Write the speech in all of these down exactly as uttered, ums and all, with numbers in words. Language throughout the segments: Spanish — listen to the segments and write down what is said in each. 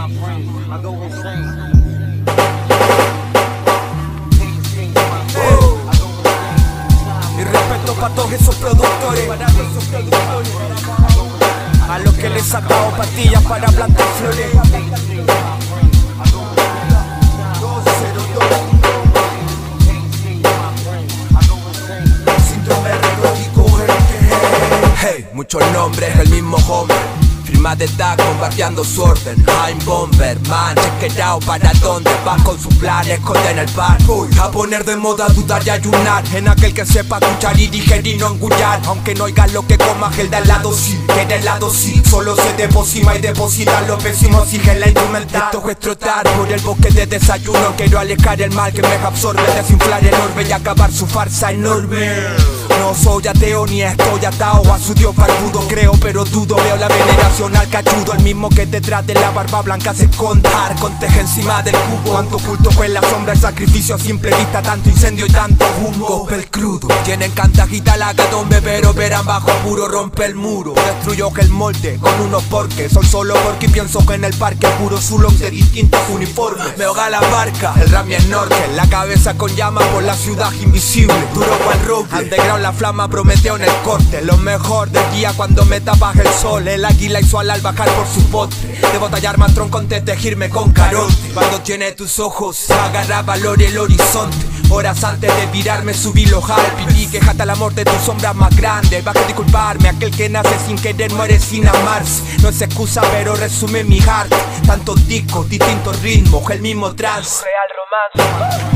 Y respeto para todos esos productores, a los que les he sacado pastillas para plantar flores. Hey, muchos nombres, el mismo hombre. Firma de tag, bombardeando su orden. I'm Bomber, man, check it out. ¿Para dónde vas con sus planes? Esconde en el bar. Voy a poner de moda dudar y ayunar en aquel que sepa escuchar y digerir y no engullar. Aunque no oiga lo que comas, el del lado sí, que del lado sí. Solo se deposita y deposita los pésimos, sigue la instrumental. Esto es trotar por el bosque de desayuno. Quiero alejar el mal que me absorbe, desinflar el orbe y acabar su farsa enorme. No soy ateo ni estoy atado a su dios barbudo. Creo pero dudo, veo la veneración al cachudo. El mismo que detrás de la barba blanca se esconda, conteje encima del cubo. Cuánto oculto fue en la sombra el sacrificio a simple vista. Tanto incendio y tanto humo. Gospel crudo, tienen cantajita la catombe, pero verán bajo apuro rompe el muro. Destruyó que el molde con unos porques. Soy solo porque pienso que en el parque puro zulón de distintos uniformes. Me ahoga la barca, el rap es snorkel. La cabeza con llamas por la ciudad invisible. Duro cual roble, underground la flama prometió en el corte. Lo mejor del día cuando me tapas el sol. El águila hizo al al bajar por su postre. Debo tallar más tronco antes de tejirme con carote. Cuando tiene tus ojos agarra valor el horizonte. Horas antes de virarme subí los Viví que jata el amor de tus sombras más grandes. Baja a disculparme, aquel que nace sin querer muere sin amarse. No es excusa pero resume mi heart. Tantos discos, distintos ritmos, el mismo trance. Real romance.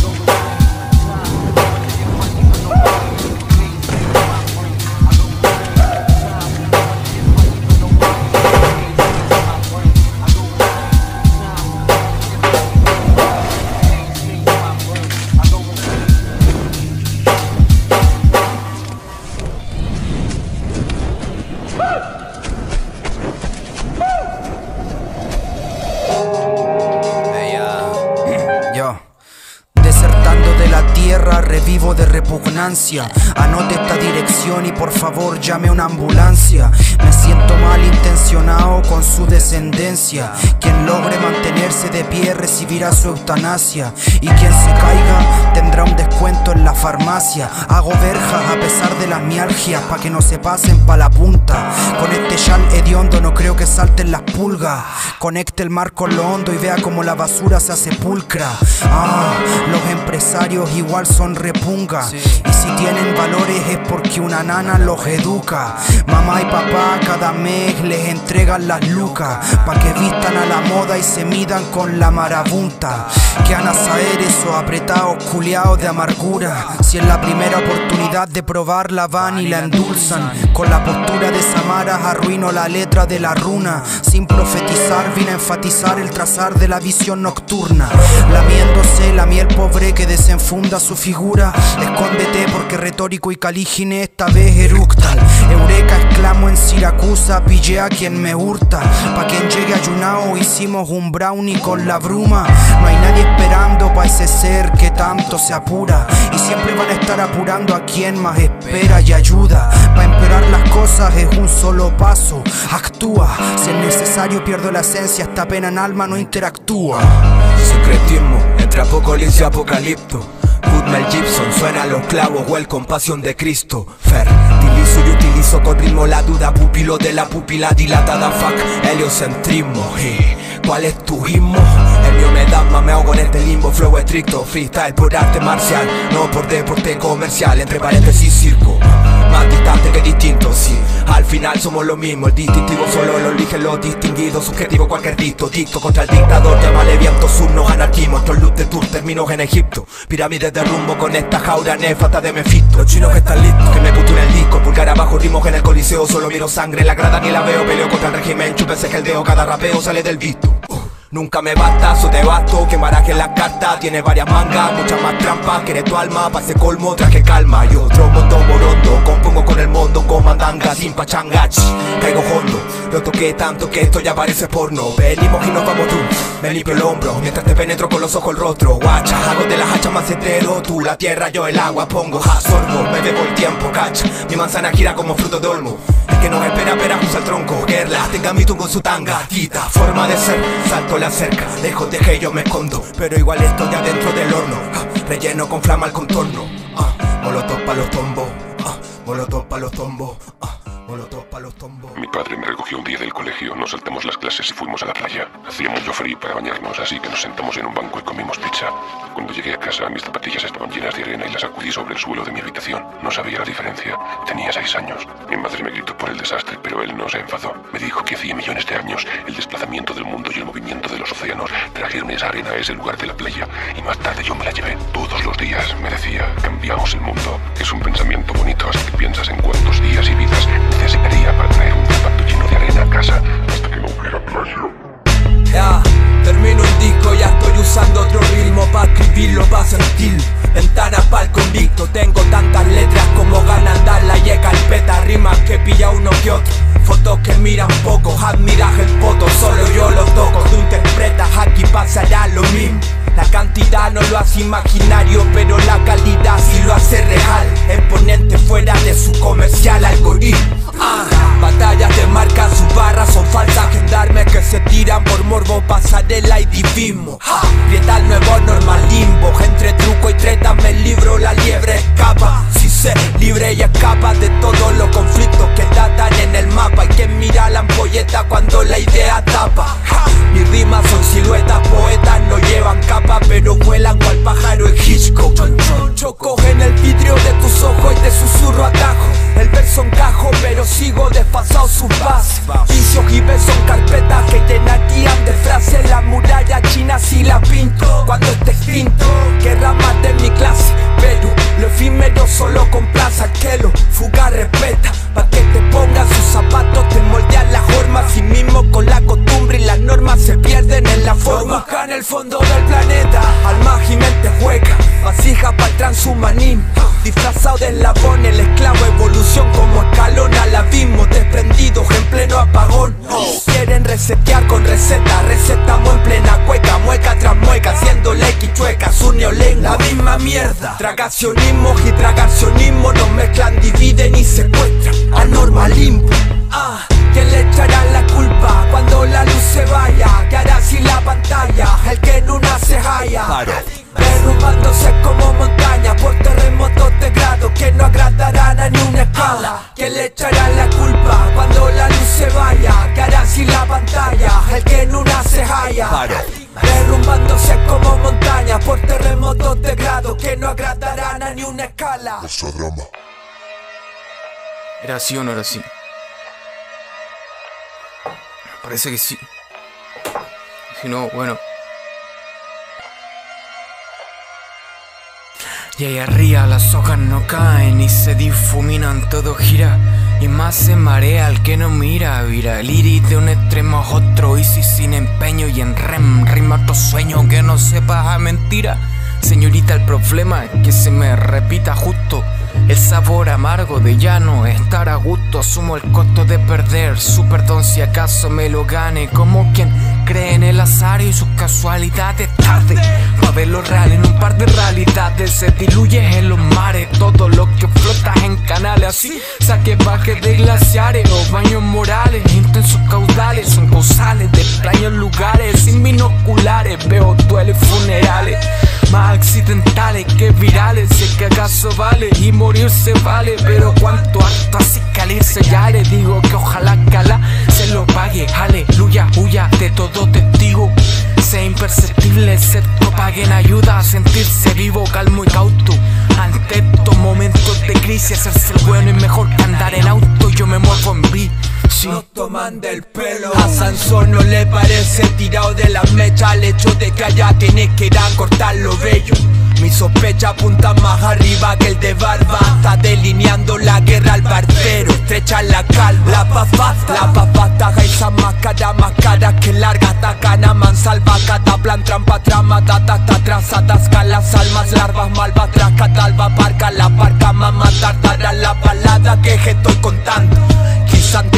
Desertando de la tierra, revivo de repugnancia. Anote esta dirección y por favor llame a una ambulancia. Me siento malintencionado con su descendencia. Quien logre mantenerse de pie recibirá su eutanasia. Y quien se caiga tendrá un descuento en la farmacia. Hago verjas a pesar de las mialgias pa' que no se pasen pa' la punta. Con este chal hediondo no creo que salten las pulgas. Conecte el mar con lo hondo y vea como la basura se sepulcra. Ah, los empresarios igual son repunga. Sí. Y si tienen valores es porque una nana los educa. Mamá y papá cada mes les entregan las lucas pa' que vistan a la moda y se midan con la marabunta. Que van a saber esos apretados culiados de amargura si en la primera oportunidad de probarla van y la endulzan. Con la postura de Samaras arruino la letra de la runa. Sin profetizar vine a enfatizar el trazar de la visión nocturna. Lamiéndose la miel pobre que desenfunda su figura. Escóndete porque retórico y calígine esta vez eructal. Eureka exclamo en Siracusa, pillé a quien me hurta. Pa' quien llegue ayunado hicimos un brownie con la bruma. No hay nadie esperando pa' ese ser que tanto se apura. Y siempre van a estar apurando a quien más espera y ayuda. Pa' empeorar las cosas es un solo paso. Actúa, si es necesario pierdo la esencia, esta pena en alma no interactúa. Secretismo entre apocalipsis y apocalipto. Mel Gibson, suena los clavos o el compasión de Cristo. Fertilizo y utilizo con ritmo la duda, pupilo de la pupila dilatada. Fuck, heliocentrismo. ¿Y cuál es tu ritmo? El mío me da más, me ahogo en este limbo. Flow estricto, freestyle por arte marcial, no por deporte comercial. Entre paréntesis circo, más distante que distinto, sí. Al final somos lo mismo, el distintivo solo lo eligen los distinguidos. Subjetivo cualquier dicto, dicto contra el dictador. Llámale viento sur, no anarquismo. Estos luz de tour terminos en Egipto. Pirámides de rumbo con esta jaura nefasta de Mephisto. Los chinos que están listos, que me puto en el disco. Pulgar abajo, ritmos en el coliseo. Solo miro sangre, la grada ni la veo. Peleo contra el régimen, chúpese que el dedo. Cada rapeo sale del visto. uh. Nunca me basta, so te basto, que baraje la carta. Tiene varias mangas, muchas más trampas. Quiere tu alma, pa' ese colmo, traje calma. Y otro mundo morondo, compongo con el mundo, con mandanga, sin pachangach. Caigo hondo, Lo toqué tanto que esto ya parece porno. Venimos y nos vamos tú, me limpio el hombro mientras te penetro con los ojos el rostro. Guacha, hago de las hachas macetero. Tú la tierra, yo el agua, pongo absorbo. Me bebo el tiempo, cacha. Mi manzana gira como fruto de olmo. El que nos espera, espera, usa el tronco. Guerla, tenga mi tungo en su tanga. Tita, forma de ser, salto la cerca. Lejos de que yo me escondo, pero igual estoy adentro del horno. ah, Relleno con flama al contorno. ah, Molotov pa' los tombos. ah, Molotov pa' los tombos. ah, Molotov pa' los tombos. Mi padre me recogió un día del colegio, nos saltamos las clases y fuimos a la playa. Hacía mucho frío para bañarnos, así que nos sentamos en un banco y comimos pizza. Cuando llegué a casa, mis zapatillas estaban llenas de arena y las sacudí sobre el suelo de mi habitación. No sabía la diferencia. Tenía seis años. Mi madre me gritó por el desastre, pero él no se enfadó. Me dijo que hacía millones de años el desplazamiento del mundo y el movimiento de los océanos trajeron esa arena a ese lugar de la playa. Y más tarde yo me la llevé. Todos los días, me decía, cambiamos el mundo. Es un pensamiento bonito hasta que piensas en cuántos días y vidas necesitaría para traer un zapato lleno de arena a casa hasta que no hubiera playa. Ya, termino un disco, ya estoy usando otro ritmo pa' escribirlo, pa' sentir. Ventanas pa'l convicto, tengo tantas letras como ganas darla y carpeta. Rimas que pilla uno que otro, fotos que miran poco, admiras el poto, solo yo lo toco. Tú interpretas, aquí pasará lo mismo. La cantidad no lo hace imaginario, pero la calidad sí lo hace real. Exponente fuera de su comercial algoritmo. Ah, batallas de marca, sus barras son falsas gendarmes que se tiran por morbo, pasarela y divismo. ah, Prieta el nuevo normal limbo, entre truco y treta me libro, la liebre escapa. Si sé libre y escapa de todos los conflictos que datan en el mapa. Hay que mirar la ampolleta cuando la idea tapa. ah, Mis rimas son siluetas, poetas no llevan capa, pero vuelan cual pájaro en Hitchcock. Choco en el vidrio de tus ojos y te susurro atajo. El verso encajo, pero sigo desfasado sus bases. Vicios y besos en carpetas que llenarían de frases la muralla china si la pinto. Cuando esté extinto, que ramas de mi clase, pero lo efímero solo complace al que lo fuga respeta. Pa' que te pongan sus zapatos, te moldean las formas. Sí mismo con la costumbre y las normas se pierden en la forma. Busca en el fondo del planeta, alma y mente hueca, vasija para el transhumanismo. Disfrazado de eslabón, el esclavo, evolución como escalón al abismo. Desprendidos en pleno apagón. Quieren resetear con receta, recetamos en plena cueca, mueca tras mueca, haciendo X chueca, su neolengua. La misma mierda, tragacionismo y tragacionismo nos mezclan, dividen y secuestran. Anormalismo. Ah, ¿quién le echará la culpa cuando la luz se vaya? ¿Qué hará sin la pantalla? El que en una se halla. Derrumbándose como montaña por terremotos de grado que no agradarán a ni una escala. ¿Quién le echará la culpa cuando la luz se vaya? ¿Qué hará sin la pantalla? El que en una se halla. Derrumbándose como montaña por terremotos de grado que no agradarán a ni una escala. Esa drama. ¿Era así o no era así? Parece que sí. Si no, bueno. Y ahí arriba las hojas no caen y se difuminan, todo gira. Y más se marea el que no mira. Vira el iris de un extremo a otro, y si sin empeño y en rem rima otro sueño que no sepas a mentira. Señorita, el problema es que se me repita justo el sabor amargo de ya no estar a gusto. Asumo el costo de perder su perdón si acaso me lo gane, como quien cree en el azar y sus casualidades. Tarde pa' ver lo real en un par de realidades. Se diluye en los mares todo lo que flota en canales. Así saque bajes de glaciares o baños morales. Intensos caudales son causales de extraños lugares. Sin binoculares veo duelos funerales más accidentales que virales. Si es que acaso vale y morirse vale, pero cuánto harto así calirse ya le digo que ojalá cala se lo pague. Aleluya, huya de todo testigo. Sea imperceptible, se propaguen ayuda a sentirse vivo, calmo y cauto. Ante estos momentos de crisis, hacerse el bueno es mejor que andar en auto. Yo me muevo en vi. Sí. Nos toman del pelo. A Sansón no le parece tirado de la mecha el hecho de que allá tienes que ir a cortar lo bello. Mi sospecha apunta más arriba que el de barba. Está delineando la guerra al barbero, estrecha la calma. La papata, la papata, esa máscara más cara que larga. Tacana, mansalva, cata, plan, trampa, trama, tata, ta, atrás, atasca las almas, larvas, malva, tras, catalba, parca, la parca, mamá, tartara, la balada que estoy contando. Quizá antes que acá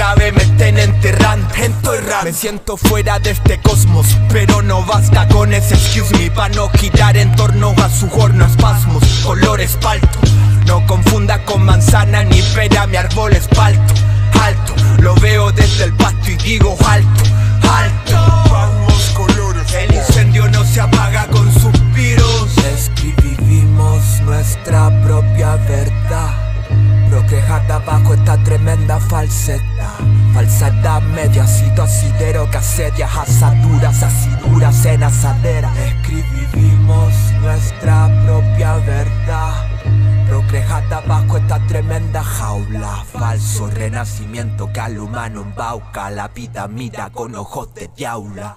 cabe me estén enterrando. Estoy raro, me siento fuera de este cosmos, pero no basta con ese excuse me pa' no girar en torno a su horno espasmos. Color espalto, no confunda con manzana ni pera, mi árbol es palto. Alto, lo veo desde el pasto y digo alto, alto. Vamos colores, el incendio no se apaga con suspiros. Escribimos nuestra propia verdad, procrejada bajo esta tremenda falsedad. Falsedad media, ácido asidero que asedia asaduras, asiduras en asadera. Escribimos nuestra propia verdad, procrejada bajo esta tremenda jaula. Falso renacimiento que al humano embauca, la vida mira con ojos de diabla.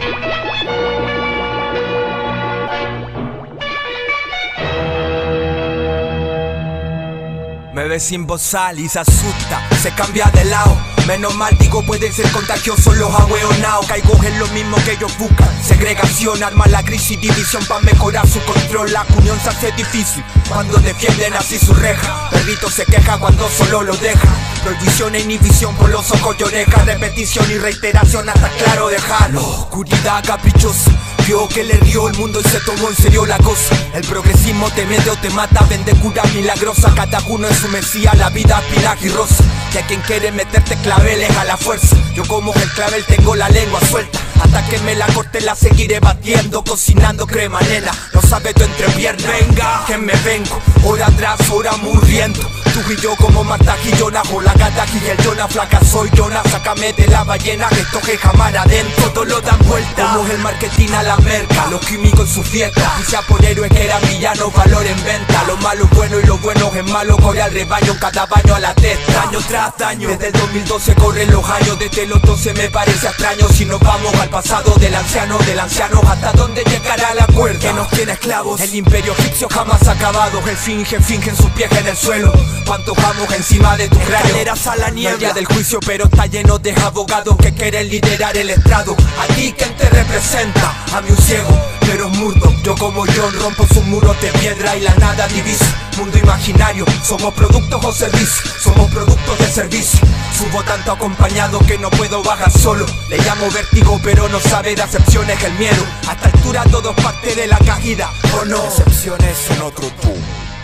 Me ve sin bozal y se asusta, se cambia de lado. Menos mal digo, puede ser contagioso los ahueonados. Caigo en lo mismo que ellos buscan, segregación, arma la crisis, división pa' mejorar su control. La unión se hace difícil cuando defienden así su reja. Perrito se queja cuando solo lo deja. Prohibición e inhibición por los ojos y orejas, repetición y reiteración hasta claro dejarlo. Oscuridad caprichosa, vio que le dio el mundo y se tomó en serio la cosa. El progresismo te mete o te mata, vende cura milagrosa. Cada uno en su mesía, la vida pilaje y rosa. Y a quien quiere meterte claveles a la fuerza, yo como el clavel tengo la lengua suelta. Hasta que me la corte la seguiré batiendo, cocinando crema nena, no sabe tu entrepierna. Venga, que me vengo, hora atrás, hora muriendo. Tú y yo como Marta y Jonas, o la gata y el Jonas, flaca soy Jonas. Sácame de la ballena que toque jamar adentro, todo lo dan vuelta. Como el marketing a la merca, los químicos en su fiesta. Quizá por héroes que eran villanos, valor en venta. Lo malo es bueno y lo bueno es malo, corre al rebaño, cada baño a la testa. Año tras año, desde el dos mil doce corren los años. Desde los doce me parece extraño, si nos vamos al pasado del anciano, del anciano, hasta dónde llegará la cuerda que nos tiene esclavos. El imperio egipcio jamás ha acabado, el finge, finge en sus pies en el suelo. Cuántos vamos encima de tu cráneo, escaleras a la niebla, no hay del juicio, pero está lleno de abogados que quieren liderar el estrado. A ti quien te representa, a mí un ciego, pero es murdo. Yo como John rompo sus muros de piedra y la nada divisa. Mundo imaginario, somos productos o servicios, somos productos de servicio. Subo tanto acompañado que no puedo bajar solo. Le llamo vértigo pero no sabe de acepciones el miedo. A esta altura todo es parte de la caída, ¿o no? Excepciones en otro tú.